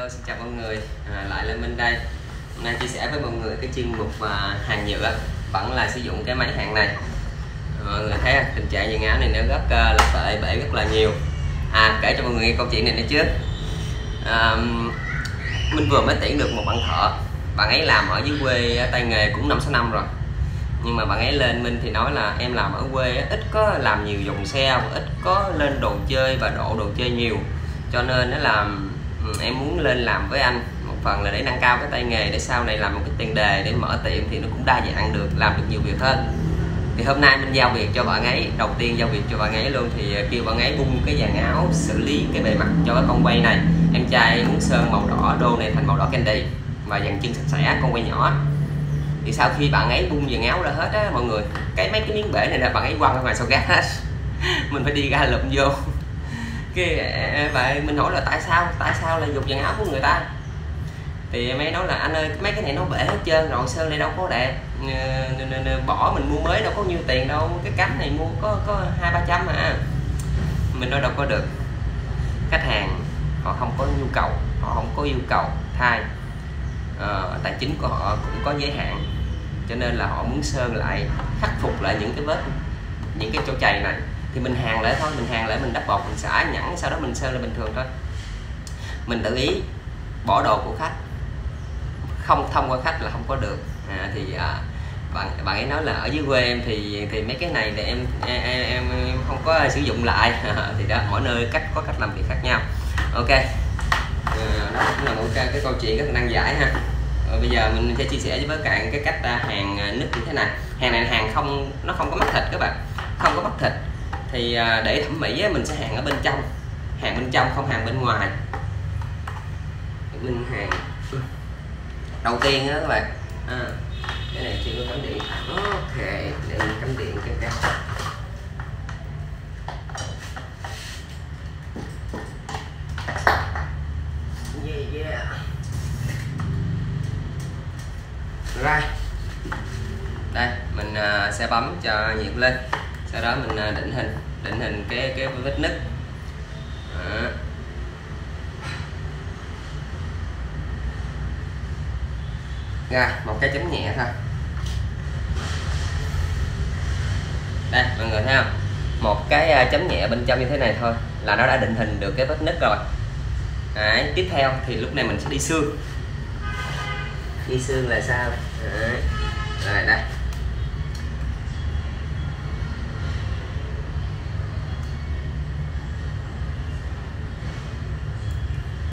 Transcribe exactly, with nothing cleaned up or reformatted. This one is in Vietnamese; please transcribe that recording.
Hello, xin chào mọi người, à, lại là Minh đây. Hôm nay chia sẻ với mọi người cái chuyên mục à, hàng nhựa vẫn là sử dụng cái máy hàng này. Mọi người thấy tình trạng quần áo này nó rất à, là bể bể rất là nhiều. À, kể cho mọi người nghe câu chuyện này nữa trước. À, Minh vừa mới tuyển được một bạn thợ. Bạn ấy làm ở dưới quê tay nghề cũng năm sáu năm rồi. Nhưng mà bạn ấy lên Minh thì nói là em làm ở quê ít có làm nhiều dòng xe, ít có lên đồ chơi và độ đồ chơi nhiều, cho nên nó làm em muốn lên làm với anh, một phần là để nâng cao cái tay nghề, để sau này làm một cái tiền đề để mở tiệm thì nó cũng đa dạng được, làm được nhiều việc hơn. Thì hôm nay mình giao việc cho bạn ấy, đầu tiên giao việc cho bạn ấy luôn thì kêu bạn ấy bung cái dàn áo, xử lý cái bề mặt cho cái con quay này. Em trai muốn sơn màu đỏ, đô này thành màu đỏ candy và dàn chân sạch sẽ, con quay nhỏ. Thì sau khi bạn ấy bung dàn áo ra hết á mọi người, cái mấy cái miếng bể này là bạn ấy quăng ra ngoài sau gác hết. Mình phải đi ra lụm vô. Cái bạn mình hỏi là tại sao tại sao lại dùng dàn áo của người ta, thì em ấy nói là anh ơi mấy cái này nó bể hết trơn rồi, sơn này đâu có đẹp, bỏ mình mua mới đâu có nhiêu tiền đâu, cái cánh này mua có có hai ba trăm mà. Mình nói đâu có được, khách hàng họ không có nhu cầu, họ không có yêu cầu thay, uh, tài chính của họ cũng có giới hạn, cho nên là họ muốn sơn lại, khắc phục lại những cái vết, những cái chỗ chày này. Thì mình hàng lại thôi, mình hàng lại, mình đắp bột, mình xả nhẵn, sau đó mình sơn là bình thường thôi. Mình tự ý bỏ đồ của khách, không thông qua khách là không có được. À, thì à, bạn bạn ấy nói là ở dưới quê em thì thì mấy cái này thì em em, em, em không có sử dụng lại. Thì đó, mỗi nơi cách có cách làm việc khác nhau. Ok, à, đó cũng là một cái, cái câu chuyện rất là nan giải ha. Rồi bây giờ mình sẽ chia sẻ với các bạn cái cách hàng nứt như thế này. Hàng này hàng không, nó không có mắt thịt các bạn, không có mắt thịt. Thì để thẩm mỹ mình sẽ hàng ở bên trong, hàng bên trong không hàng bên ngoài. Mình hàng đầu tiên đó các bạn, à, cái này chưa có cắm điện. Ok, để mình cắm điện cái cái yeah, yeah. Rồi đây mình uh, sẽ bấm cho nhiệt lên, sau đó mình uh, định hình định hình cái cái vết nứt. Đó. Ra một cái chấm nhẹ thôi. Đây mọi người thấy không, một cái chấm nhẹ bên trong như thế này thôi là nó đã định hình được cái vết nứt rồi. Đấy, tiếp theo thì lúc này mình sẽ đi xương. Đi xương là sao? Đấy. Rồi đây